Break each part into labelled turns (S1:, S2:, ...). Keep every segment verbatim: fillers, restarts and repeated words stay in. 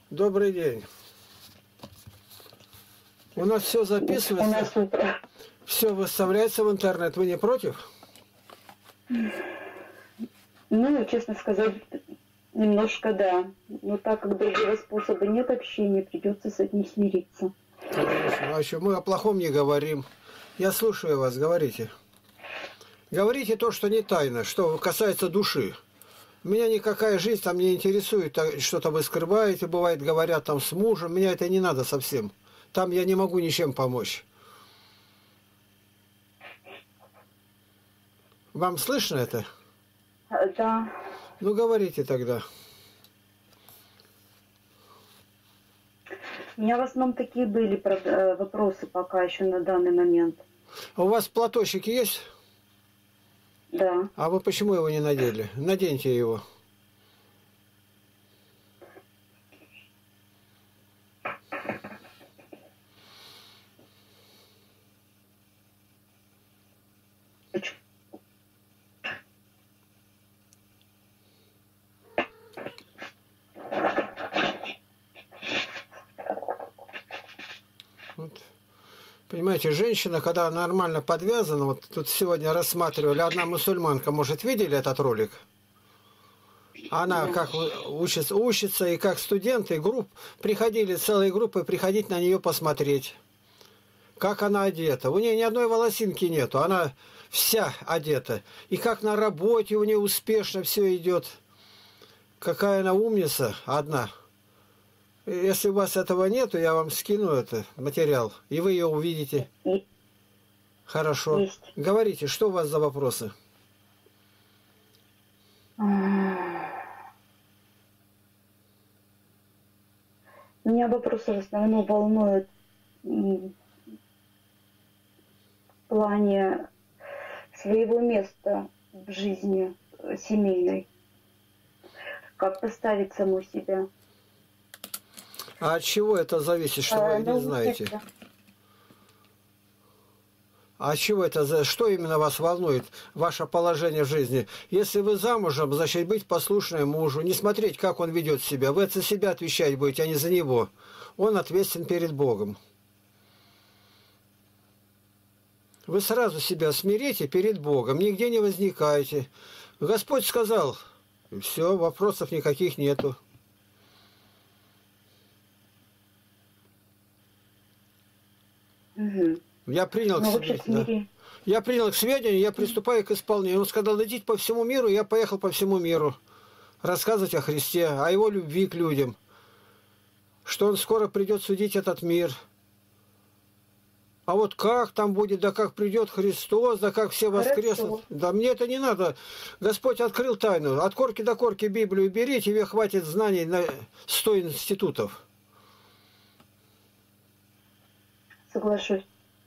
S1: Добрый день. У нас все записывается, все выставляется в интернет. Вы не против?
S2: Ну, честно сказать, немножко да. Но так как другого способа нет общения, придется с этим смириться.
S1: Конечно. А еще мы о плохом не говорим. Я слушаю вас, говорите. Говорите то, что не тайно, что касается души. Меня никакая жизнь там не интересует, что-то вы скрываете, бывает, говорят там с мужем. Меня это не надо совсем. Там я не могу ничем помочь. Вам слышно это?
S2: Да.
S1: Ну, говорите тогда.
S2: У меня в основном такие были вопросы пока еще на данный момент.
S1: А у вас платочек есть?
S2: Да.
S1: А вы почему его не надели? Наденьте его. Вот. Понимаете, женщина, когда нормально подвязана, вот тут сегодня рассматривали, одна мусульманка, может, видели этот ролик? Она как учится, учится, и как студенты групп приходили, целые группы приходить на нее посмотреть, как она одета. У нее ни одной волосинки нету, она вся одета. И как на работе у нее успешно все идет. Какая она умница одна. Если у вас этого нету, я вам скину это материал, и вы ее увидите. Хорошо.
S2: Есть.
S1: Говорите, что у вас за вопросы?
S2: Меня вопросы в основном волнуют в плане своего места в жизни семейной. Как поставить саму себя.
S1: А от чего это зависит, что
S2: а,
S1: вы не знаете? А от чего это, за что именно вас волнует, ваше положение в жизни? Если вы замужем, значит, быть послушной мужу, не смотреть, как он ведет себя. Вы за себя отвечать будете, а не за него. Он ответственен перед Богом. Вы сразу себя смирите перед Богом, нигде не возникайте. Господь сказал, все, вопросов никаких нету.
S2: Угу.
S1: Я принял,
S2: ну,
S1: к себе, да. я принял к сведению, я приступаю к исполнению. Он сказал, идите по всему миру, я поехал по всему миру. Рассказывать о Христе, о Его любви к людям. Что Он скоро придет судить этот мир. А вот как там будет, да как придет Христос, да как все воскреснут. Да мне это не надо. Господь открыл тайну. От корки до корки Библию берите, тебе хватит знаний на сто институтов.
S2: Соглашусь.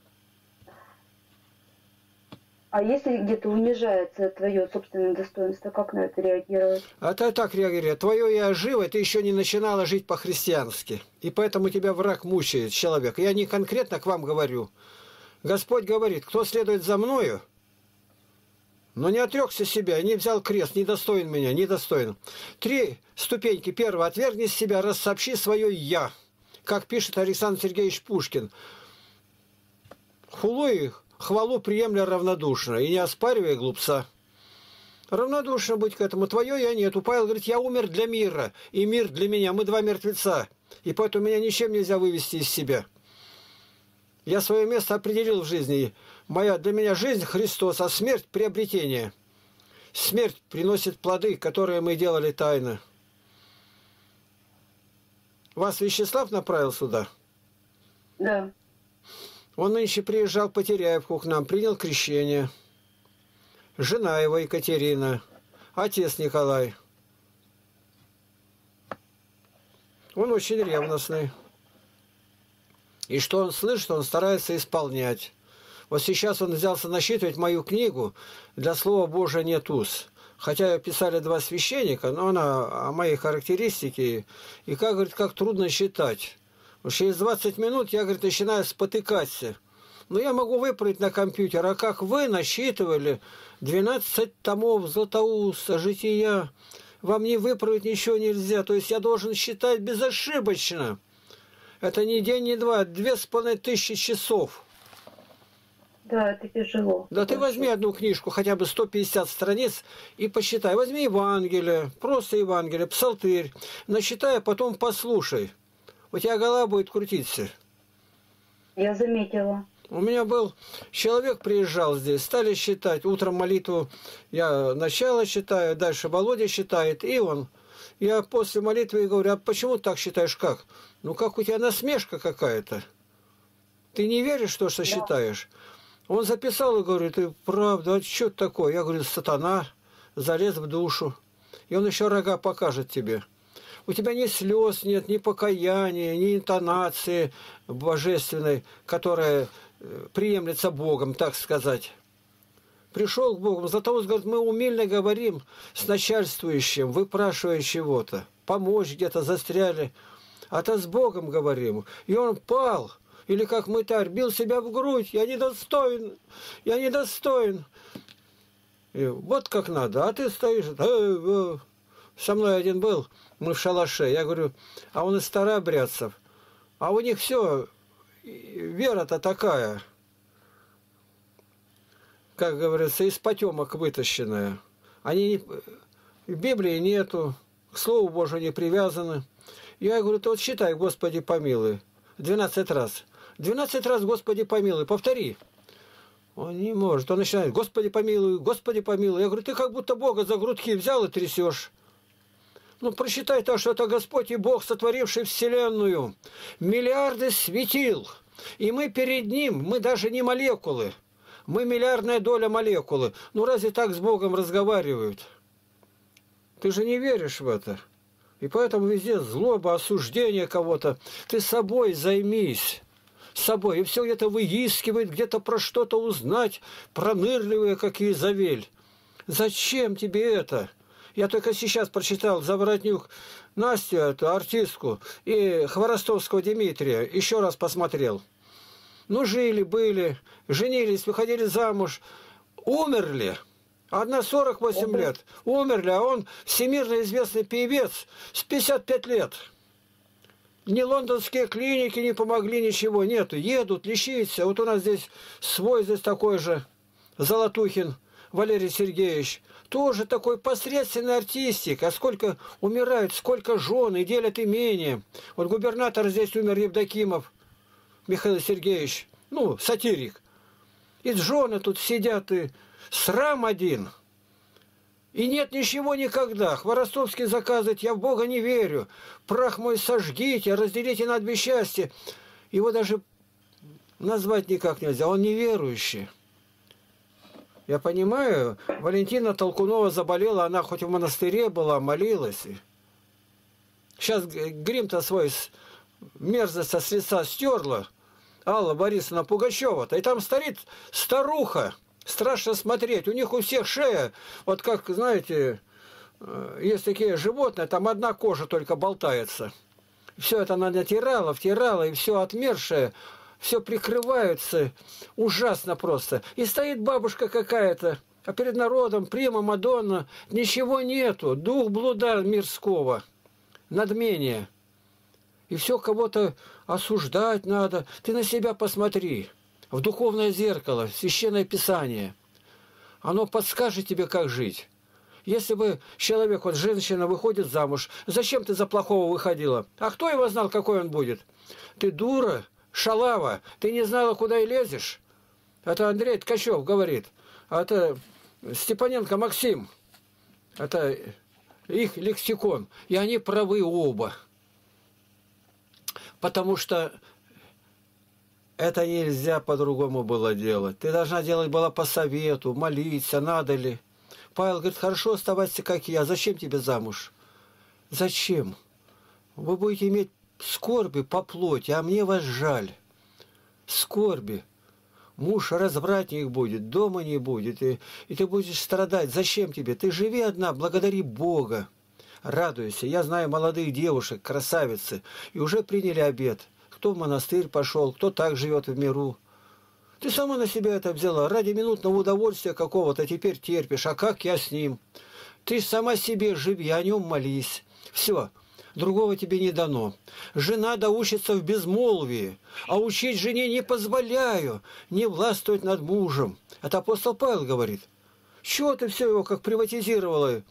S2: А если где-то унижается твое собственное достоинство, как на это реагировать?
S1: А ты так реагируешь. Твое я живо, ты еще не начинала жить по-христиански. И поэтому тебя враг мучает, человек. Я не конкретно к вам говорю. Господь говорит, кто следует за мною, но не отрекся себя, не взял крест, не достоин меня, не достоин. Три ступеньки. Первое. Отвергни себя, рассообщи свое «я». Как пишет Александр Сергеевич Пушкин. Хулу их, хвалу приемля равнодушно, и не оспаривая глупца. Равнодушно быть к этому. Твое я нету. Павел говорит, я умер для мира, и мир для меня. Мы два мертвеца. И поэтому меня ничем нельзя вывести из себя. Я свое место определил в жизни. Моя для меня жизнь Христос, а смерть приобретение. Смерть приносит плоды, которые мы делали тайно. Вас Вячеслав направил сюда?
S2: Да.
S1: Он нынче приезжал в Потеряевку к нам, принял крещение. Жена его Екатерина, отец Николай. Он очень ревностный. И что он слышит, он старается исполнять. Вот сейчас он взялся насчитывать мою книгу «Для Слова Божия нет уз». Хотя писали два священника, но она о моей характеристике. И как, говорит, как трудно считать. Через двадцать минут я, говорит, начинаю спотыкаться. Но я могу выправить на компьютер. А как вы насчитывали двенадцать томов Златоуста, Жития, Вам не выправить ничего нельзя. То есть я должен считать безошибочно. Это не день, не два, две с половиной тысячи часов.
S2: Да, это тяжело.
S1: Да ты возьми одну книжку, хотя бы сто пятьдесят страниц, и посчитай. Возьми Евангелие, просто Евангелие, псалтырь. Насчитай, а потом послушай. У тебя голова будет крутиться.
S2: Я заметила.
S1: У меня был человек, приезжал здесь, стали считать. Утром молитву я начало считаю, дальше Володя считает, и он. Я после молитвы говорю, а почему ты так считаешь, как? Ну, как у тебя насмешка какая-то. Ты не веришь в то, что да. считаешь? Он записал и говорит, ты правда, а что это такое? Я говорю, сатана залез в душу. И он еще рога покажет тебе. У тебя ни слез нет, ни покаяния, ни интонации божественной, которая приемлется Богом, так сказать. Пришел к Богу, зато он говорит, мы умельно говорим с начальствующим, выпрашивая чего-то, помочь где-то застряли, а то с Богом говорим. И он пал. Или как мытарь, бил себя в грудь, я недостоин, я недостоин. И вот как надо, а ты стоишь. Со мной один был, мы в шалаше, я говорю, а он из старообрядцев. А у них все, вера-то такая, как говорится, из потемок вытащенная. Они в Библии нету, к Слову Божию не привязаны. Я говорю, ты вот считай, Господи помилуй, двенадцать раз. двенадцать раз, Господи, помилуй, повтори. Он не может. Он начинает, Господи, помилуй, Господи, помилуй. Я говорю, ты как будто Бога за грудки взял и трясешь. Ну, прочитай то, что это Господь и Бог, сотворивший Вселенную. Миллиарды светил. И мы перед Ним, мы даже не молекулы. Мы миллиардная доля молекулы. Ну, разве так с Богом разговаривают? Ты же не веришь в это. И поэтому везде злоба, осуждение кого-то. Ты собой займись. Собой. И все где-то выискивает, где-то про что-то узнать, пронырливые какие завель. Зачем тебе это? Я только сейчас прочитал Заворотнюк Настю, эту артистку, и Хворостовского Дмитрия, еще раз посмотрел. Ну, жили, были, женились, выходили замуж, умерли. Одна сорок восемь лет, умерли, а он всемирно известный певец с пятьдесят пять лет. Ни лондонские клиники не помогли, ничего нету. Едут, лечиться. Вот у нас здесь свой здесь такой же, Золотухин Валерий Сергеевич. Тоже такой посредственный артистик. А сколько умирают, сколько жен и делят имение. Вот губернатор здесь умер, Евдокимов Михаил Сергеевич. Ну, сатирик. И жены тут сидят, и срам один. И нет ничего никогда. Хворостовский заказывает, я в Бога не верю. Прах мой сожгите, разделите на две счастья. Его даже назвать никак нельзя. Он неверующий. Я понимаю, Валентина Толкунова заболела, она хоть в монастыре была, молилась. Сейчас грим-то свой мерзость со с лица стерла. Алла Борисовна Пугачева-то. И там стоит старуха. Страшно смотреть. У них у всех шея, вот как, знаете, есть такие животные, там одна кожа только болтается. Все это она натирала, втирала, и все отмершее, все прикрываются. Ужасно просто. И стоит бабушка какая-то, а перед народом прима Мадонна, ничего нету. Дух блуда мирского, надмение. И все кого-то осуждать надо. Ты на себя посмотри. В духовное зеркало, в священное писание. Оно подскажет тебе, как жить. Если бы человек, вот женщина выходит замуж, зачем ты за плохого выходила? А кто его знал, какой он будет? Ты дура, шалава, ты не знала, куда и лезешь. Это Андрей Ткачев говорит. А это Степаненко Максим. Это их лексикон. И они правы оба. Потому что это нельзя по-другому было делать. Ты должна делать было по совету, молиться, надо ли. Павел говорит, хорошо, оставайся как я. Зачем тебе замуж? Зачем? Вы будете иметь скорби по плоти, а мне вас жаль. Скорби. Муж развратник будет, дома не будет, и, и ты будешь страдать. Зачем тебе? Ты живи одна, благодари Бога. Радуйся. Я знаю молодых девушек, красавицы, и уже приняли обет. Кто в монастырь пошел, кто так живет в миру. Ты сама на себя это взяла. Ради минутного удовольствия какого-то теперь терпишь. А как я с ним? Ты сама себе живи, о нем молись. Все, другого тебе не дано. Жена доучится в безмолвии, а учить жене не позволяю, не властвовать над мужем. Это апостол Павел говорит. Чего ты все его как приватизировала?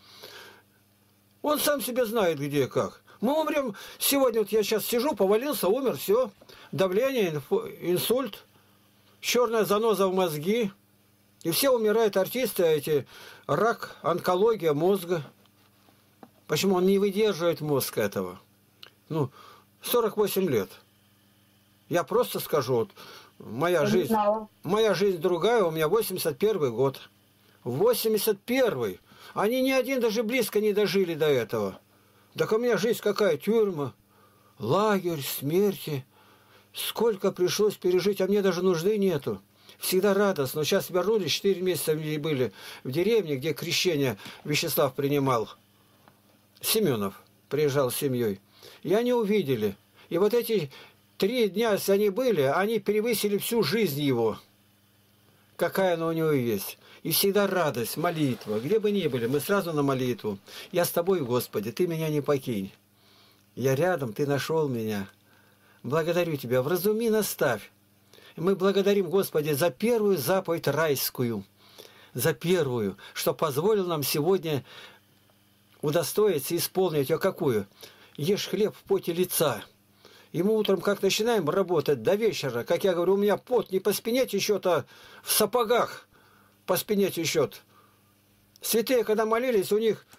S1: Он сам себе знает, где и как. Мы умрем. Сегодня вот я сейчас сижу, повалился, умер, все. Давление, инсульт, черная заноза в мозги. И все умирают артисты, эти рак, онкология мозга. Почему он не выдерживает мозг этого? Ну, сорок восемь лет. Я просто скажу, вот, моя жизнь, моя жизнь другая, у меня восемьдесят первый год. восемьдесят первый. Они ни один даже близко не дожили до этого. Так у меня жизнь какая? Тюрьма, лагерь, смерти. Сколько пришлось пережить, а мне даже нужды нету. Всегда радостно. Сейчас вернулись, четыре месяца были в деревне, где крещение Вячеслав принимал. Семенов приезжал с семьей. И они увидели. И вот эти три дня, если они были, они перевысили всю жизнь его. Какая она у него есть. И всегда радость, молитва. Где бы ни были, мы сразу на молитву. Я с тобой, Господи, ты меня не покинь. Я рядом, ты нашел меня. Благодарю тебя, вразуми, наставь. Мы благодарим, Господи, за первую заповедь райскую. За первую, что позволил нам сегодня удостоиться и исполнить ее какую? Ешь хлеб в поте лица. И мы утром как начинаем работать до вечера, как я говорю, у меня пот не по спине течет, а в сапогах по спине течет. Святые, когда молились, у них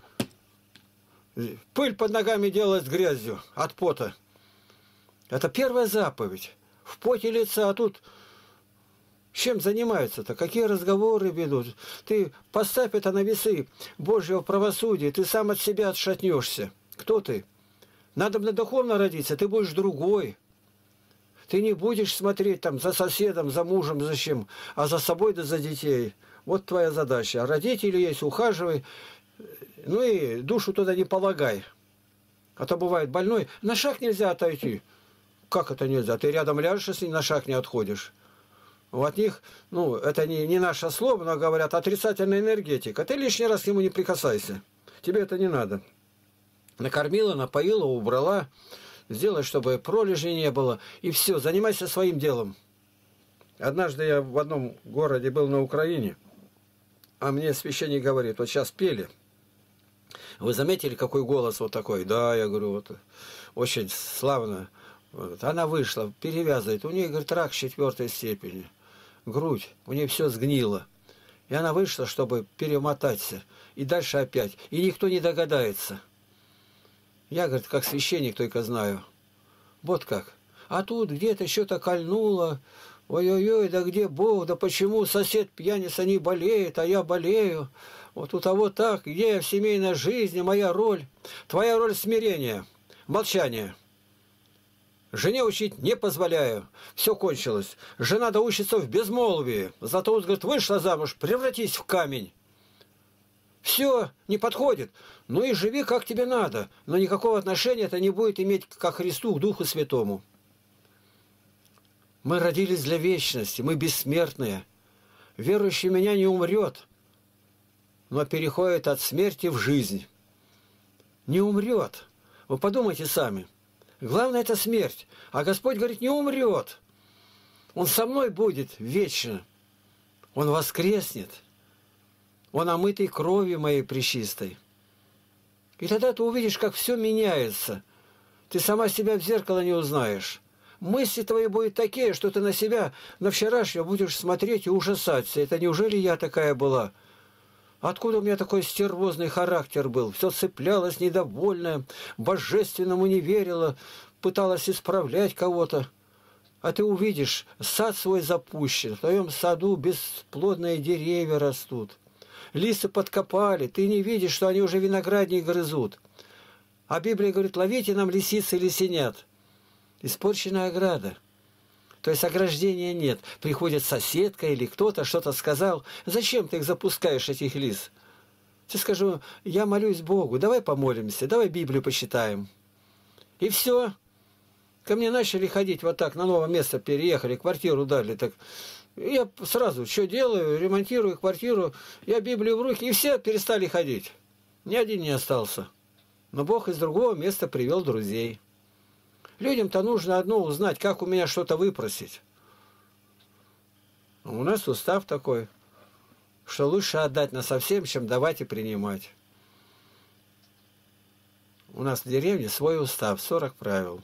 S1: пыль под ногами делалась грязью от пота. Это первая заповедь. В поте лица, а тут чем занимаются-то? Какие разговоры ведут? Ты поставь это на весы Божьего правосудия, ты сам от себя отшатнешься. Кто ты? Надо бы духовно родиться, ты будешь другой. Ты не будешь смотреть там за соседом, за мужем, за чем, а за собой да за детей. Вот твоя задача. А родители есть, ухаживай. Ну и душу туда не полагай. А то бывает больной. На шаг нельзя отойти. Как это нельзя? Ты рядом ляжешь, если на шаг не отходишь. От них, ну, это не, не наше слово, но говорят, отрицательная энергетика. Ты лишний раз к нему не прикасайся. Тебе это не надо. Накормила, напоила, убрала. Сделай, чтобы пролежней не было. И все, занимайся своим делом. Однажды я в одном городе был на Украине, а мне священник говорит, вот сейчас пели. Вы заметили, какой голос вот такой? Да, я говорю, вот очень славно. Вот. Она вышла, перевязывает. У нее, говорит, рак четвертой степени. Грудь, у нее все сгнило. И она вышла, чтобы перемотаться. И дальше опять. И никто не догадается. Я, говорит, как священник только знаю. Вот как. А тут где-то что-то кольнуло. Ой-ой-ой, да где Бог? Да почему сосед пьяница не болеет, а я болею? Вот у того так. Где я в семейной жизни? Моя роль. Твоя роль смирения, молчание. Жене учить не позволяю. Все кончилось. Жена доучится в безмолвии. Зато он, говорит, вышла замуж, превратись в камень. Все, не подходит. Ну и живи, как тебе надо. Но никакого отношения это не будет иметь ко Христу, к Духу Святому. Мы родились для вечности, мы бессмертные. Верующий меня не умрет, но переходит от смерти в жизнь. Не умрет. Вы подумайте сами. Главное – это смерть. А Господь говорит, не умрет. Он со мной будет вечно. Он воскреснет. Он омытый кровью моей пречистой. И тогда ты увидишь, как все меняется. Ты сама себя в зеркало не узнаешь. Мысли твои будут такие, что ты на себя, на вчерашнего будешь смотреть и ужасаться. Это неужели я такая была? Откуда у меня такой стервозный характер был? Все цеплялась, недовольная, божественному не верила, пыталась исправлять кого-то. А ты увидишь, сад свой запущен, в твоем саду бесплодные деревья растут. Лисы подкопали, ты не видишь, что они уже виноградник грызут. А Библия говорит, ловите нам лисиц и лисенят. Испорченная ограда. То есть ограждения нет. Приходит соседка или кто-то что-то сказал. Зачем ты их запускаешь, этих лис? Ты скажу, я молюсь Богу, давай помолимся, давай Библию почитаем. И все. Ко мне начали ходить вот так, на новое место переехали, квартиру дали. Так я сразу что делаю, ремонтирую квартиру, я Библию в руки, и все перестали ходить. Ни один не остался. Но Бог из другого места привел друзей. Людям-то нужно одно узнать, как у меня что-то выпросить. У нас устав такой, что лучше отдать насовсем, чем давать и принимать. У нас в деревне свой устав, сорок правил.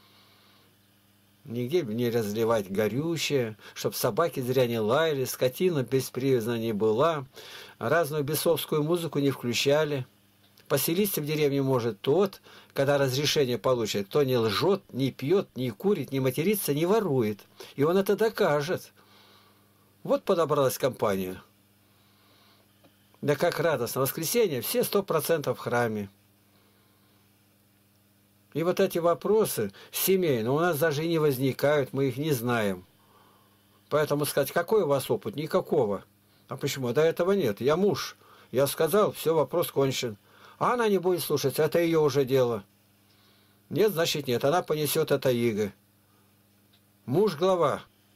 S1: Нигде не разливать горючее, чтоб собаки зря не лаяли, скотина беспривязна не была, разную бесовскую музыку не включали. Поселиться в деревне может тот, когда разрешение получит, кто не лжет, не пьет, не курит, не матерится, не ворует. И он это докажет. Вот подобралась компания. Да как радостно! Воскресенье, все сто процентов в храме. И вот эти вопросы семейные у нас даже и не возникают, мы их не знаем. Поэтому сказать, какой у вас опыт? Никакого. А почему? До этого нет. Я муж. Я сказал, все, вопрос кончен. А она не будет слушать, это ее уже дело. Нет, значит нет, она понесет это иго. Муж глава.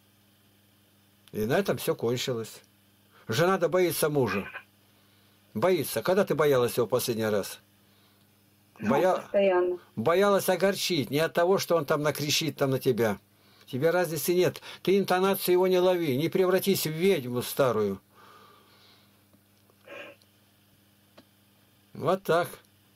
S1: И на этом все кончилось. Жена-то боится мужа. Боится. Когда ты боялась его последний раз? Боя...
S2: Постоянно.
S1: Боялась огорчить, не от того, что он там накричит там на тебя. Тебе разницы нет. Ты интонацию его не лови, не превратись в ведьму старую. Вот так.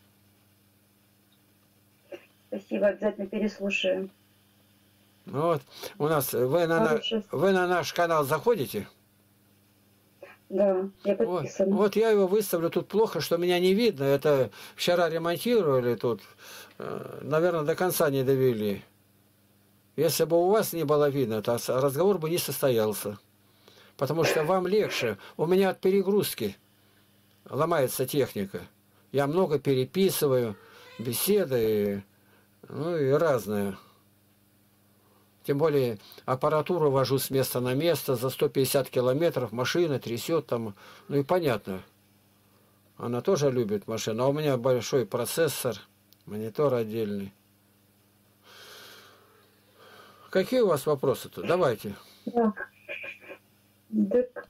S2: Спасибо, обязательно переслушаю.
S1: Вот. У нас, вы на, на, вы на наш канал заходите?
S2: Да, я подписана.
S1: Вот, вот я его выставлю. Тут плохо, что меня не видно. Это вчера ремонтировали тут. Наверное, до конца не довели. Если бы у вас не было видно, то разговор бы не состоялся. Потому что вам легче. У меня от перегрузки ломается техника. Я много переписываю, беседы, ну и разное. Тем более аппаратуру вожу с места на место за сто пятьдесят километров, машина трясет там. Ну и понятно. Она тоже любит машину. А у меня большой процессор, монитор отдельный. Какие у вас вопросы-то? Давайте.
S2: Да. Так.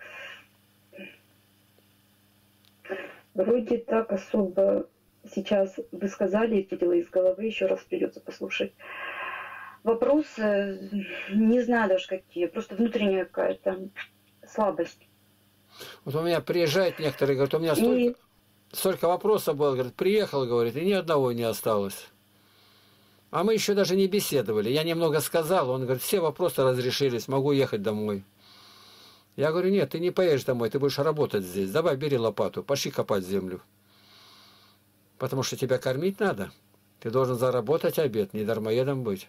S2: Вроде так особо сейчас вы сказали, видела из головы, еще раз придется послушать. Вопросы, не знаю даже какие, просто внутренняя какая-то слабость.
S1: Вот у меня приезжают некоторые, говорят, у меня столько, и... столько вопросов было, говорит, приехал, говорит, и ни одного не осталось. А мы еще даже не беседовали. Я немного сказал, он говорит, все вопросы разрешились, могу ехать домой. Я говорю, нет, ты не поедешь домой, ты будешь работать здесь. Давай, бери лопату, пошли копать землю. Потому что тебя кормить надо. Ты должен заработать обед, не дармоедом быть.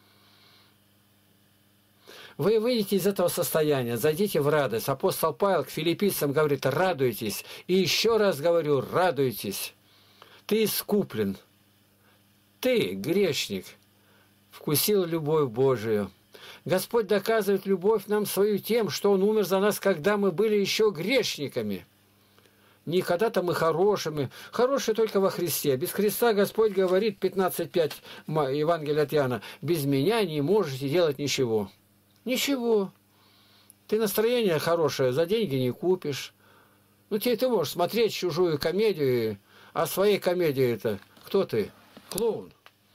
S1: Вы выйдете из этого состояния, зайдите в радость. Апостол Павел к филиппийцам говорит, радуйтесь. И еще раз говорю, радуйтесь. Ты искуплен. Ты, грешник, вкусил любовь Божию. Господь доказывает любовь нам свою тем, что Он умер за нас, когда мы были еще грешниками. Не когда-то мы хорошими. Хорошие только во Христе. Без Христа Господь говорит, пятнадцать пять Евангелия от Иоанна, без меня не можете делать ничего. Ничего. Ты настроение хорошее, за деньги не купишь. Ну, тебе ты можешь смотреть чужую комедию, а своей комедии это кто ты? Клоун.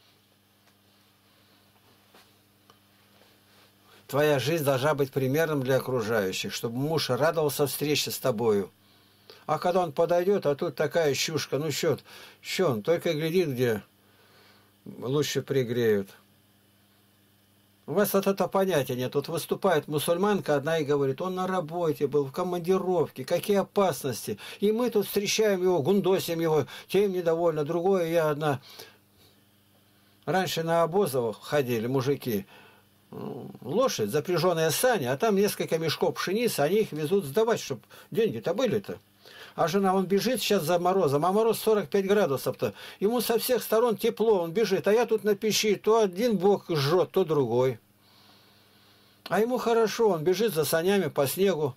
S1: Твоя жизнь должна быть примером для окружающих, чтобы муж радовался встрече с тобою. А когда он подойдет, а тут такая щушка, ну что, что он, только глядит, где лучше пригреют. У вас вот это понятие нет. Тут выступает мусульманка одна и говорит, он на работе был, в командировке, какие опасности. И мы тут встречаем его, гундосим его, тем недовольно, другое, я одна. Раньше на обозах ходили мужики, лошадь, запряженная сани, а там несколько мешков пшеницы, они их везут сдавать, чтобы деньги-то были-то. А жена, он бежит сейчас за морозом, а мороз сорок пять градусов-то. Ему со всех сторон тепло, он бежит, а я тут на печи, то один бок жжет, то другой. А ему хорошо, он бежит за санями по снегу.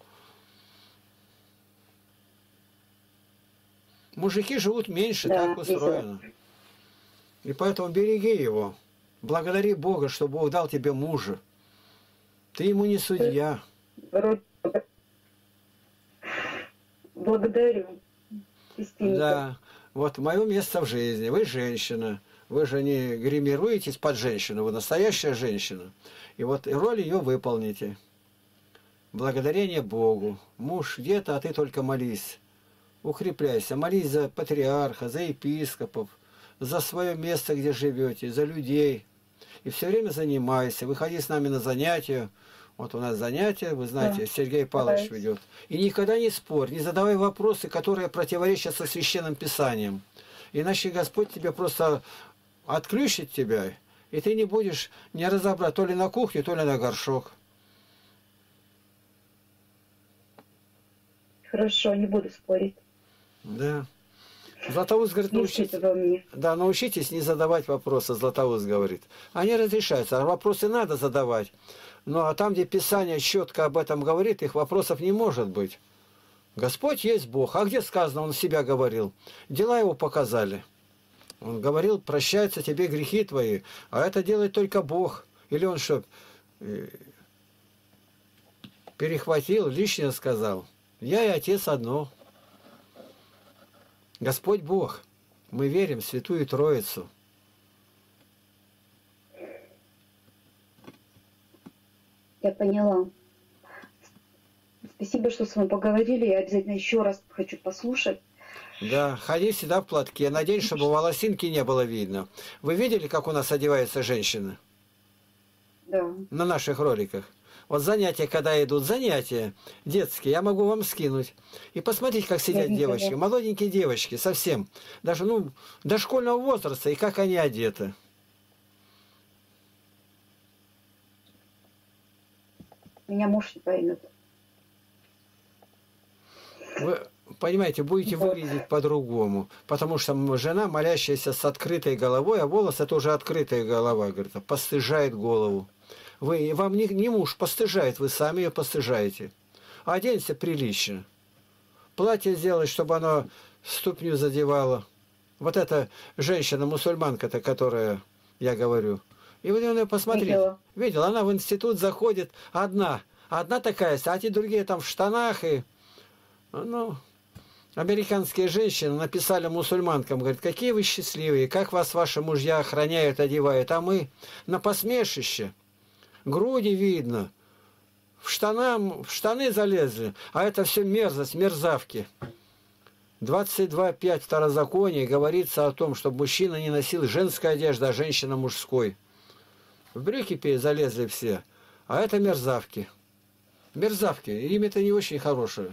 S1: Мужики живут меньше, да, так устроено. И поэтому береги его. Благодари Бога, что Бог дал тебе мужа. Ты ему не судья.
S2: Благодарю.
S1: Да. Вот мое место в жизни. Вы женщина. Вы же не гримируетесь под женщину. Вы настоящая женщина. И вот роль ее выполните. Благодарение Богу. Муж где-то, а ты только молись. Укрепляйся. Молись за патриарха, за епископов, за свое место, где живете, за людей. И все время занимайся. Выходи с нами на занятия. Вот у нас занятия, вы знаете, да. Сергей Павлович ведет. И никогда не спорь, не задавай вопросы, которые противоречат со Священным Писанием. Иначе Господь тебе просто отключит тебя, и ты не будешь не разобрать то ли на кухне, то ли на горшок.
S2: Хорошо, не буду спорить.
S1: Да. Златоуст говорит, научитесь, да, научитесь не задавать вопросы, Златоуст говорит. Они разрешаются, а вопросы надо задавать. Ну а там, где Писание четко об этом говорит, их вопросов не может быть. Господь есть Бог. А где сказано, Он себя говорил? Дела Его показали. Он говорил, прощаются тебе грехи твои, а это делает только Бог. Или Он что, перехватил, лишнее сказал? Я и Отец одно. Господь Бог. Мы верим в Святую Троицу.
S2: Я поняла. Спасибо, что с вами поговорили. Я обязательно еще раз хочу послушать.
S1: Да, ходи всегда в платке. Надеюсь, чтобы волосинки не было видно. Вы видели, как у нас одевается женщина?
S2: Да.
S1: На наших роликах. Вот занятия, когда идут, занятия детские, я могу вам скинуть. И посмотрите, как сидят девочки. Молоденькие девочки, совсем. Даже, ну, дошкольного возраста, и как они одеты.
S2: Меня муж не поймет.
S1: Вы понимаете, будете
S2: Вот.
S1: выглядеть по-другому. Потому что жена, молящаяся с открытой головой, а волос это уже открытая голова, говорит, постыжает голову. Вы, вам не, не муж постыжает, вы сами ее постыжаете. Оденься прилично. Платье сделать, чтобы оно ступню задевало. Вот эта женщина-мусульманка-то, которая, я говорю. И вы на нее посмотрите.
S2: Видела.
S1: Видела, она в институт заходит одна. Одна такая, а те другие там в штанах. И, ну, американские женщины написали мусульманкам, говорят, какие вы счастливые, как вас ваши мужья охраняют, одевают. А мы на посмешище. Груди видно. В, штанам, в штаны залезли. А это все мерзость, мерзавки. двадцать два пять Второзакония говорится о том, чтобы мужчина не носил женской одежды, а женщина мужской. В брюки залезли все. А это мерзавки. Мерзавки. Имя-то не очень хорошее.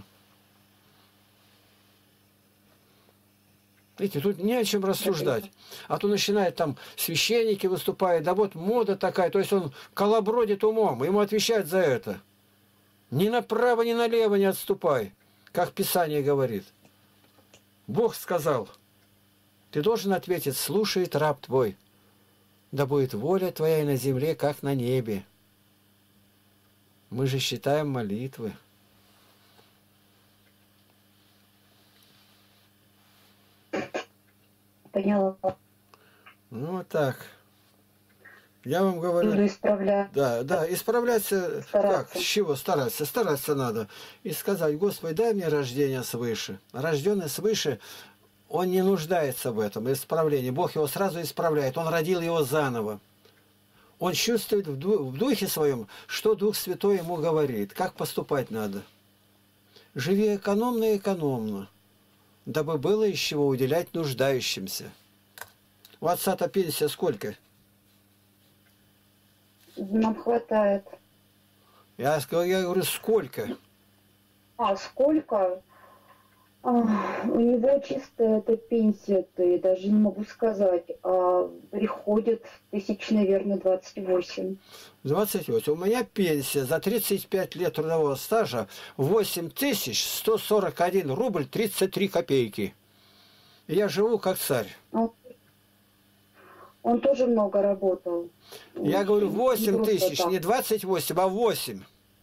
S1: Видите, тут не о чем рассуждать. А то начинает там священники выступают, да вот мода такая. То есть он колобродит умом, ему отвечают за это. Ни направо, ни налево не отступай, как Писание говорит. Бог сказал, ты должен ответить, слушает раб твой. Да будет воля твоя и на земле, как на небе. Мы же считаем молитвы.
S2: Поняла.
S1: Ну, вот так. Я вам говорю...
S2: Буду исправлять.
S1: Да, да, исправляться...
S2: Стараться.
S1: Как? С чего стараться? Стараться надо. И сказать, Господи, дай мне рождение свыше. Рожденный свыше, он не нуждается в этом исправлении. Бог его сразу исправляет. Он родил его заново. Он чувствует в духе своем, что Дух Святой ему говорит, как поступать надо. Живи экономно и экономно, дабы было из чего уделять нуждающимся. У отца-то пенсия сколько?
S2: Нам хватает.
S1: Я, я говорю, сколько?
S2: А, сколько? А, у него чистая эта пенсия-то, я даже не могу сказать. А приходит тысяч, наверное, двадцать восемь.
S1: двадцать восемь. У меня пенсия за тридцать пять лет трудового стажа восемь тысяч сто сорок один рубль тридцать три копейки. И я живу как царь.
S2: Он, он тоже много работал.
S1: Я говорю, восемь
S2: Не
S1: тысяч,
S2: так.
S1: не двадцать восемь, а восемь.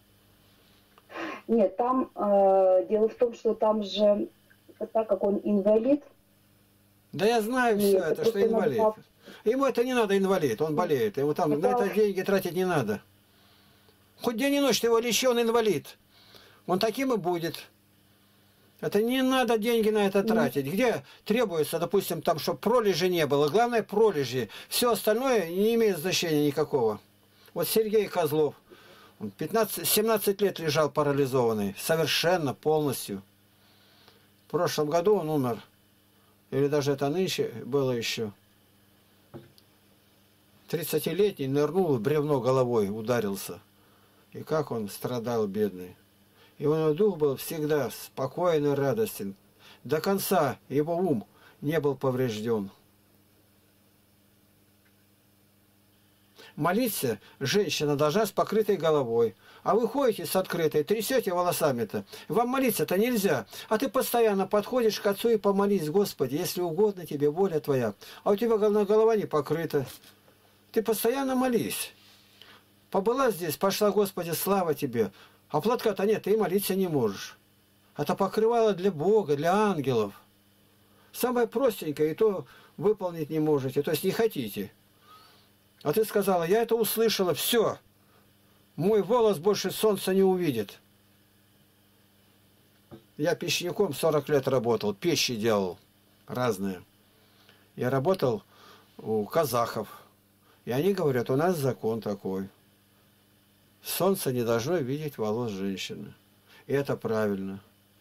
S2: Нет, там э, дело в том, что там же, так как он инвалид,
S1: Да я знаю все
S2: Нет,
S1: это,
S2: это
S1: что
S2: просто надо
S1: инвалид. Ему это не надо, инвалид, он болеет. Ему там на
S2: Это-
S1: это деньги тратить не надо. Хоть день и ночь ты его лечи, он инвалид. Он таким и будет. Это не надо деньги на это тратить. Где требуется, допустим, там, чтобы пролежи не было. Главное, пролежи. Все остальное не имеет значения никакого. Вот Сергей Козлов. Он пятнадцать-семнадцать лет лежал парализованный. Совершенно, полностью. В прошлом году он умер. Или даже это нынче было еще. тридцатилетний нырнул в бревно головой, ударился. И как он страдал, бедный. И у него дух был всегда спокойный, радостен. До конца его ум не был поврежден. Молиться женщина должна с покрытой головой. А вы ходите с открытой, трясете волосами-то. Вам молиться-то нельзя. А ты постоянно подходишь к Отцу и помолись: Господи, если угодно тебе воля Твоя. А у тебя голова не покрыта. Ты постоянно молись. Побыла здесь, пошла: Господи, слава Тебе. А платка-то нет, ты и молиться не можешь. Это покрывало для Бога, для ангелов. Самое простенькое, и то выполнить не можете, то есть не хотите. А ты сказала: я это услышала, все. Мой волос больше солнца не увидит. Я печником сорок лет работал, печи делал разные. Я работал у казахов. И они говорят: у нас закон такой. Солнце не должно видеть волос женщины. И это правильно.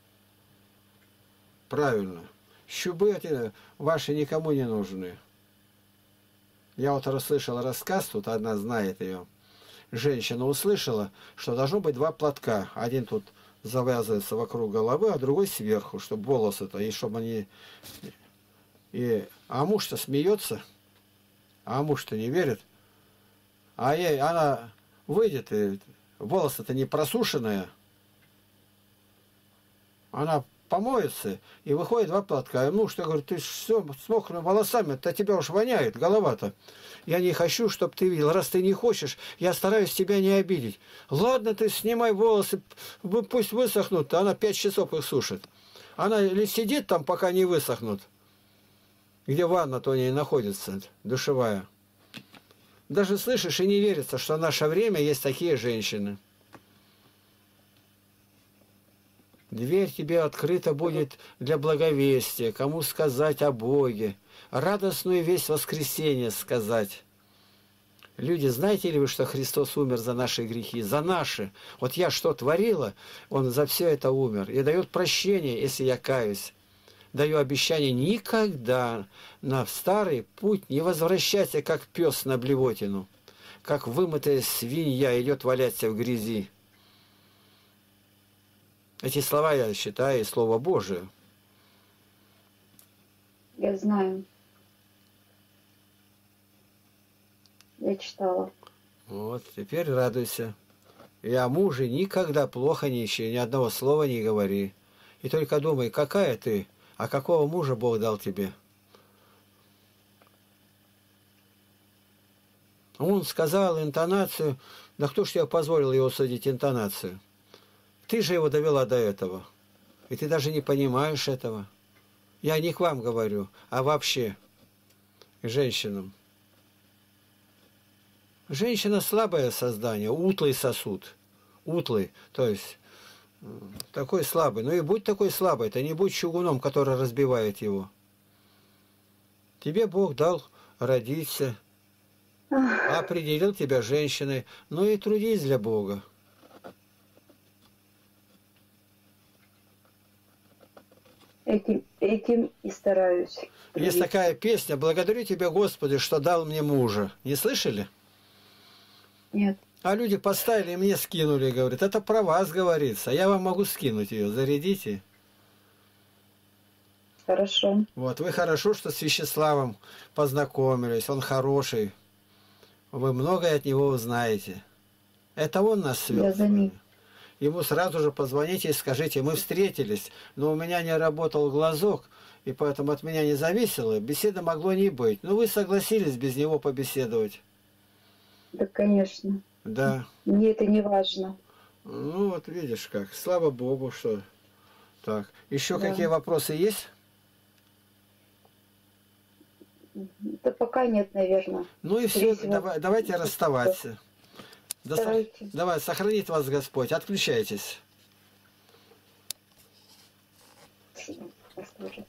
S1: Правильно. Щубы эти ваши никому не нужны. Я вот расслышал рассказ, тут одна знает ее. Женщина услышала, что должно быть два платка. Один тут завязывается вокруг головы, а другой сверху, чтобы волосы-то, и чтобы они... И... А муж-то смеется, а муж-то не верит. А ей, она выйдет, и волосы-то не просушенные. Она помоется, и выходит два платка. И муж-то говорит: ты все с мокрыми волосами-то, тебя уж воняет голова-то. Я не хочу, чтобы ты видел. Раз ты не хочешь, я стараюсь тебя не обидеть. Ладно, ты снимай волосы, пусть высохнут. Она пять часов их сушит. Она или сидит там, пока не высохнут. Где ванна-то у ней находится, душевая. Даже слышишь, и не верится, что в наше время есть такие женщины. Дверь тебе открыта будет для благовестия, кому сказать о Боге, радостную весть воскресения сказать. Люди, знаете ли вы, что Христос умер за наши грехи? За наши. Вот я что творила, Он за все это умер. И дает прощение, если я каюсь. Даю обещание никогда на старый путь не возвращаться, как пес на блевотину, как вымытая свинья идет валяться в грязи. Эти слова я считаю Слово Божие.
S2: Я знаю. Я читала.
S1: Вот, теперь радуйся. И о муже никогда плохо не ищи, ни одного слова не говори. И только думай, какая ты, а какого мужа Бог дал тебе. Он сказал интонацию, да кто ж тебе позволил его судить интонацию? Ты же его довела до этого. И ты даже не понимаешь этого. Я не к вам говорю, а вообще к женщинам. Женщина слабое создание, утлый сосуд. Утлый, то есть такой слабый. Ну и будь такой слабый, ты не будь чугуном, который разбивает его. Тебе Бог дал родиться, определил тебя женщиной, ну и трудись для Бога.
S2: Этим, этим и стараюсь.
S1: Есть такая песня: «Благодарю Тебя, Господи, что дал мне мужа». Не слышали?
S2: Нет.
S1: А люди поставили и мне скинули, говорят: это про вас говорится, я вам могу скинуть ее, зарядите.
S2: Хорошо.
S1: Вот, вы хорошо, что с Вячеславом познакомились, он хороший, вы многое от него узнаете. Это он нас свел.
S2: Я заметила.
S1: Ему сразу же позвоните и скажите: мы встретились, но у меня не работал глазок, и поэтому от меня не зависело, беседа могло не быть. Но вы согласились без него побеседовать.
S2: Да, конечно.
S1: Да.
S2: Мне это не важно.
S1: Ну вот видишь как, слава Богу, что так. Еще
S2: Да.
S1: какие вопросы есть?
S2: Да пока нет, наверное.
S1: Ну и все, давай, давайте расставаться. До...
S2: Давайте.
S1: Давай, сохранит вас Господь. Отключайтесь.
S2: Спасибо. Вас тоже.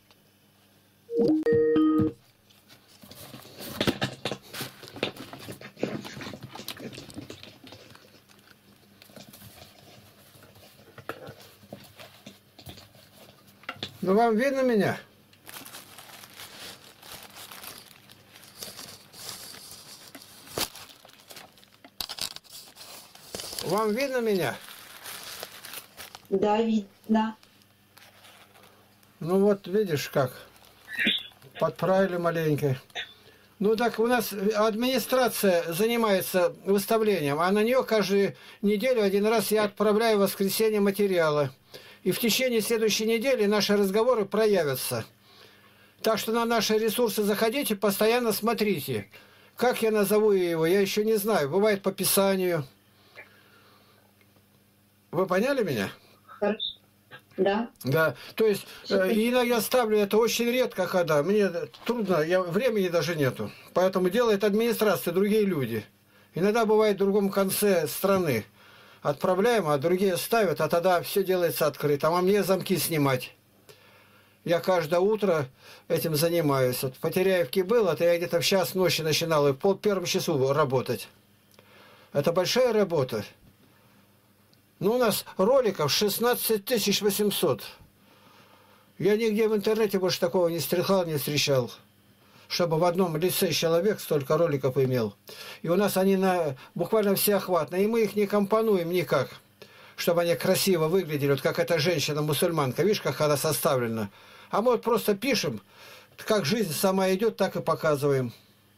S1: Ну, вам видно меня? Вам видно меня?
S2: Да, видно.
S1: Ну вот, видишь как. Подправили маленько. Ну так у нас администрация занимается выставлением, а на нее каждую неделю один раз я отправляю в воскресенье материалы. И в течение следующей недели наши разговоры проявятся. Так что на наши ресурсы заходите, постоянно смотрите. Как я назову его, я еще не знаю. Бывает по Писанию. Вы поняли меня?
S2: Хорошо. Да.
S1: Да, то есть э, иногда ставлю это очень редко, когда мне трудно, я, времени даже нету. Поэтому делает администрация, другие люди. Иногда бывает в другом конце страны. Отправляем, а другие ставят, а тогда все делается открыто. А мне замки снимать. Я каждое утро этим занимаюсь. Вот в Потеряевке был, это я где-то в час ночи начинал и в пол первом часу работать. Это большая работа. Ну, у нас роликов шестнадцать тысяч восемьсот. Я нигде в интернете больше такого не стрелал, не встречал. Чтобы в одном лице человек столько роликов имел. И у нас они на, буквально всеохватные. И мы их не компонуем никак. Чтобы они красиво выглядели. Вот как эта женщина-мусульманка. Видишь, как она составлена. А мы вот просто пишем, как жизнь сама идет, так и показываем.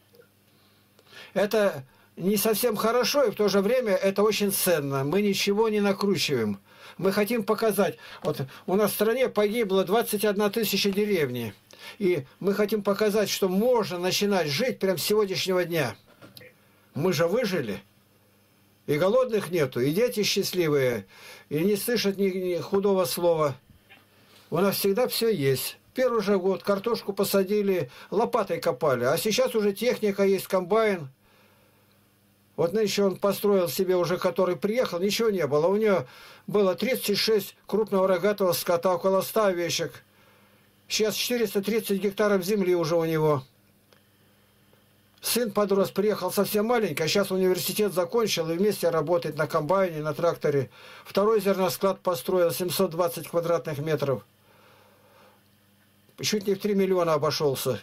S1: Это не совсем хорошо, и в то же время это очень ценно. Мы ничего не накручиваем. Мы хотим показать. Вот у нас в стране погибло двадцать одна тысяча деревни. И мы хотим показать, что можно начинать жить прямо с сегодняшнего дня. Мы же выжили. И голодных нету, и дети счастливые, и не слышат ни, ни худого слова. У нас всегда все есть. Первый же год картошку посадили, лопатой копали. А сейчас уже техника есть, комбайн. Вот еще он построил себе уже, который приехал, ничего не было. У него было тридцать шесть крупного рогатого скота, около ста овечек. Сейчас четыреста тридцать гектаров земли уже у него. Сын подрос, приехал совсем маленький, а сейчас университет закончил и вместе работает на комбайне, на тракторе. Второй зерносклад построил, семьсот двадцать квадратных метров. Чуть не в три миллиона обошелся.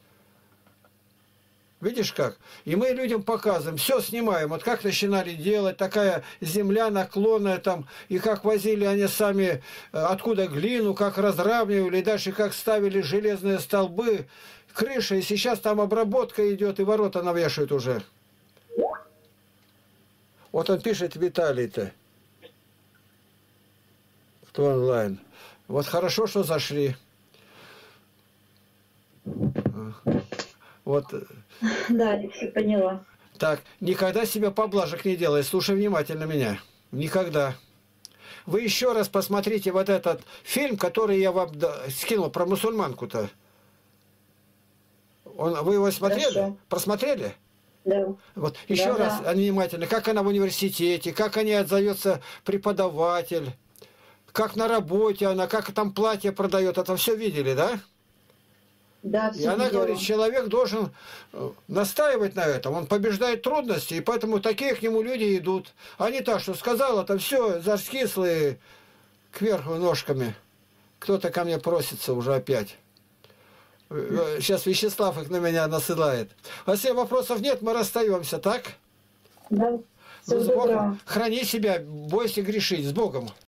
S1: Видишь как? И мы людям показываем, все снимаем. Вот как начинали делать, такая земля наклонная там, и как возили они сами, откуда глину, как разравнивали, и дальше как ставили железные столбы, крыши, и сейчас там обработка идет, и ворота навешивают уже. Вот он пишет, Виталий-то. Кто онлайн. Вот хорошо, что зашли. Вот.
S2: Да, я все поняла.
S1: Так, никогда себе поблажек не делай, слушай внимательно меня. Никогда. Вы еще раз посмотрите вот этот фильм, который я вам скинул про мусульманку-то. Он, вы его смотрели?
S2: Хорошо.
S1: Просмотрели?
S2: Да.
S1: Вот еще
S2: Да,
S1: раз
S2: да.
S1: внимательно, как она в университете, как о ней отзовется преподаватель, как на работе она, как там платье продает, это все видели, да?
S2: Да,
S1: И
S2: все
S1: она
S2: видела.
S1: говорит, человек должен настаивать на этом, он побеждает трудности, и поэтому такие к нему люди идут. А не так, что сказал, это все заскислые кверху ножками. Кто-то ко мне просится уже опять. Сейчас Вячеслав их на меня насылает. А если вопросов нет, мы расстаемся, так?
S2: Да,
S1: Ну,
S2: всего
S1: с Богом.
S2: доброго.
S1: Храни себя, бойся грешить. С Богом.